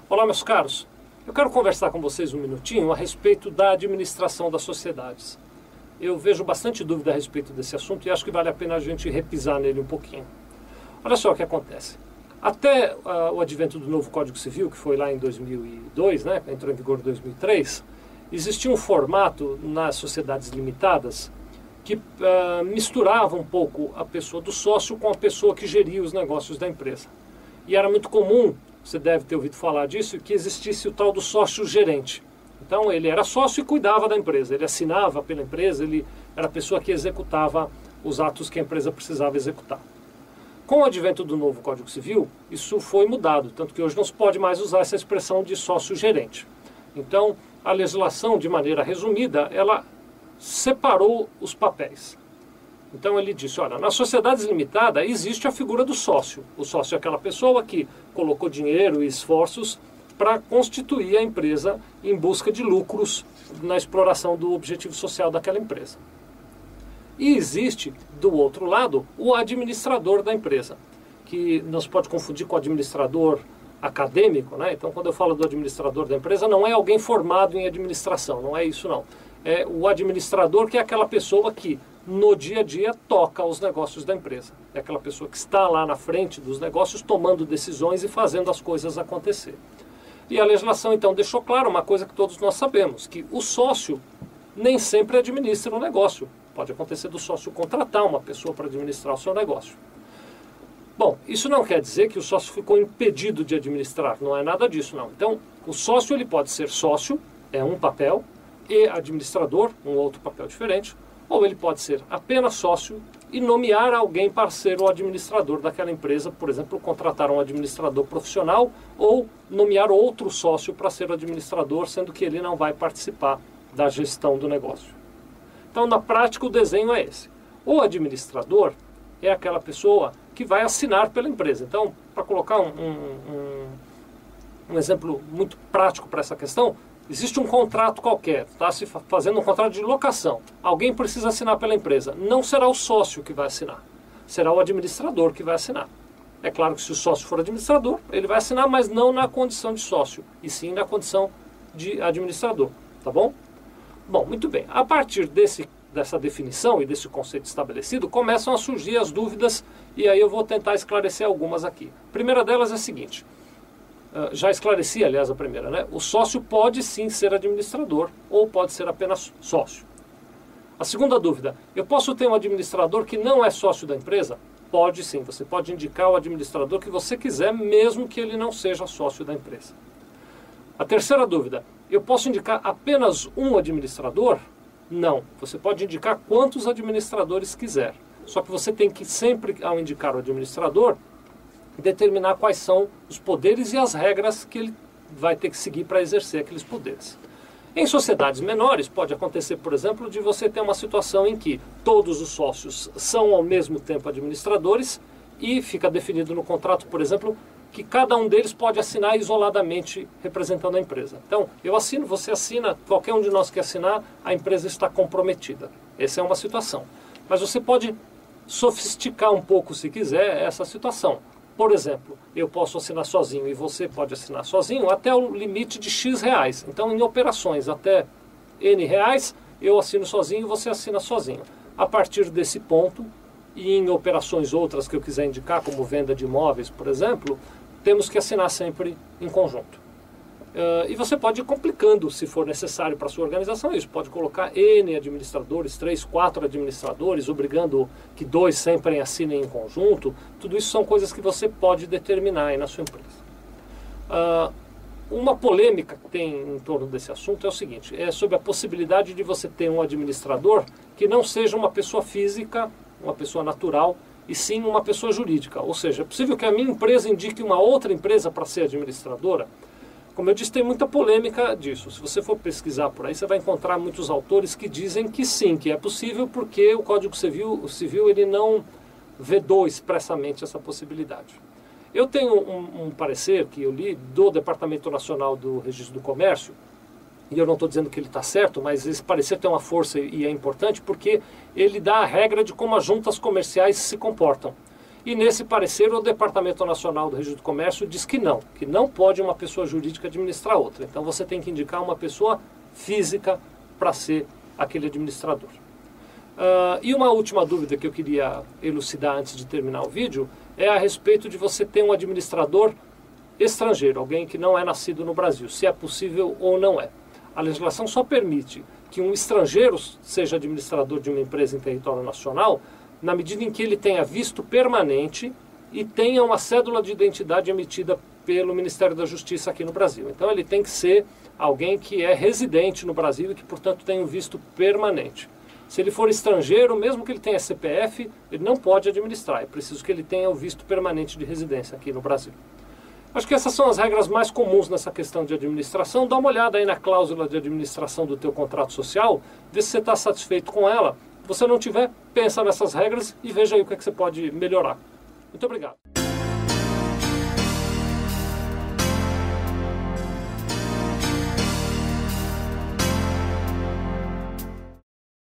Olá, meus caros. Eu quero conversar com vocês um minutinho a respeito da administração das sociedades. Eu vejo bastante dúvida a respeito desse assunto e acho que vale a pena a gente repisar nele um pouquinho. Olha só o que acontece. Até o advento do novo Código Civil, que foi lá em 2002, né, entrou em vigor em 2003, existia um formato nas sociedades limitadas que misturava um pouco a pessoa do sócio com a pessoa que geria os negócios da empresa. E era muito comum, você deve ter ouvido falar disso, que existisse o tal do sócio-gerente. Então ele era sócio e cuidava da empresa, ele assinava pela empresa, ele era a pessoa que executava os atos que a empresa precisava executar. Com o advento do novo Código Civil, isso foi mudado, tanto que hoje não se pode mais usar essa expressão de sócio-gerente. Então, a legislação, de maneira resumida, ela separou os papéis. Então ele disse, olha, nas sociedades limitadas existe a figura do sócio. O sócio é aquela pessoa que colocou dinheiro e esforços para constituir a empresa em busca de lucros na exploração do objetivo social daquela empresa. E existe, do outro lado, o administrador da empresa, que não se pode confundir com o administrador acadêmico, né? Então, quando eu falo do administrador da empresa, não é alguém formado em administração, não é isso não. É o administrador que é aquela pessoa que, no dia a dia, toca os negócios da empresa. É aquela pessoa que está lá na frente dos negócios, tomando decisões e fazendo as coisas acontecer. E a legislação, então, deixou claro uma coisa que todos nós sabemos, que o sócio nem sempre administra o negócio. Pode acontecer do sócio contratar uma pessoa para administrar o seu negócio. Bom, isso não quer dizer que o sócio ficou impedido de administrar, não é nada disso, não. Então, o sócio ele pode ser sócio, é um papel, e administrador, um outro papel diferente, ou ele pode ser apenas sócio e nomear alguém para ser o administrador daquela empresa, por exemplo, contratar um administrador profissional ou nomear outro sócio para ser o administrador, sendo que ele não vai participar da gestão do negócio. Então, na prática, o desenho é esse. O administrador é aquela pessoa que vai assinar pela empresa. Então, para colocar um exemplo muito prático para essa questão, existe um contrato qualquer, está se fazendo um contrato de locação. Alguém precisa assinar pela empresa. Não será o sócio que vai assinar, será o administrador que vai assinar. É claro que se o sócio for administrador, ele vai assinar, mas não na condição de sócio, e sim na condição de administrador, tá bom? Bom, muito bem. A partir dessa definição e desse conceito estabelecido, começam a surgir as dúvidas, e aí eu vou tentar esclarecer algumas aqui. A primeira delas é a seguinte, já esclareci, aliás, a primeira, né? O sócio pode sim ser administrador, ou pode ser apenas sócio. A segunda dúvida, eu posso ter um administrador que não é sócio da empresa? Pode sim, você pode indicar o administrador que você quiser, mesmo que ele não seja sócio da empresa. A terceira dúvida, eu posso indicar apenas um administrador? Não, você pode indicar quantos administradores quiser. Só que você tem que sempre, ao indicar o administrador, determinar quais são os poderes e as regras que ele vai ter que seguir para exercer aqueles poderes. Em sociedades menores, pode acontecer, por exemplo, de você ter uma situação em que todos os sócios são ao mesmo tempo administradores e fica definido no contrato, por exemplo, que cada um deles pode assinar isoladamente representando a empresa. Então, eu assino, você assina, qualquer um de nós que assinar, a empresa está comprometida. Essa é uma situação. Mas você pode sofisticar um pouco, se quiser, essa situação. Por exemplo, eu posso assinar sozinho e você pode assinar sozinho até o limite de X reais. Então, em operações até N reais, eu assino sozinho e você assina sozinho. A partir desse ponto, e em operações outras que eu quiser indicar, como venda de imóveis, por exemplo, temos que assinar sempre em conjunto. E você pode ir complicando, se for necessário para a sua organização, isso. Pode colocar N administradores, 3, 4 administradores, obrigando que 2 sempre assinem em conjunto. Tudo isso são coisas que você pode determinar aí na sua empresa. Uma polêmica que tem em torno desse assunto é o seguinte, é sobre a possibilidade de você ter um administrador que não seja uma pessoa física, uma pessoa natural, e sim uma pessoa jurídica. Ou seja, é possível que a minha empresa indique uma outra empresa para ser administradora. Como eu disse, tem muita polêmica disso. Se você for pesquisar por aí, você vai encontrar muitos autores que dizem que sim, que é possível, porque o Código Civil ele não vedou expressamente essa possibilidade. Eu tenho um parecer que eu li do Departamento Nacional do Registro do Comércio, e eu não estou dizendo que ele está certo, mas esse parecer tem uma força e é importante porque ele dá a regra de como as juntas comerciais se comportam. E nesse parecer o Departamento Nacional do Registro do Comércio diz que não pode uma pessoa jurídica administrar outra. Então você tem que indicar uma pessoa física para ser aquele administrador. E uma última dúvida que eu queria elucidar antes de terminar o vídeo é a respeito de você ter um administrador estrangeiro, alguém que não é nascido no Brasil, se é possível ou não é. A legislação só permite que um estrangeiro seja administrador de uma empresa em território nacional na medida em que ele tenha visto permanente e tenha uma cédula de identidade emitida pelo Ministério da Justiça aqui no Brasil. Então ele tem que ser alguém que é residente no Brasil e que, portanto, tem um visto permanente. Se ele for estrangeiro, mesmo que ele tenha CPF, ele não pode administrar. É preciso que ele tenha o visto permanente de residência aqui no Brasil. Acho que essas são as regras mais comuns nessa questão de administração. Dá uma olhada aí na cláusula de administração do teu contrato social, vê se você está satisfeito com ela. Se você não tiver, pensa nessas regras e veja aí o que é que você pode melhorar. Muito obrigado.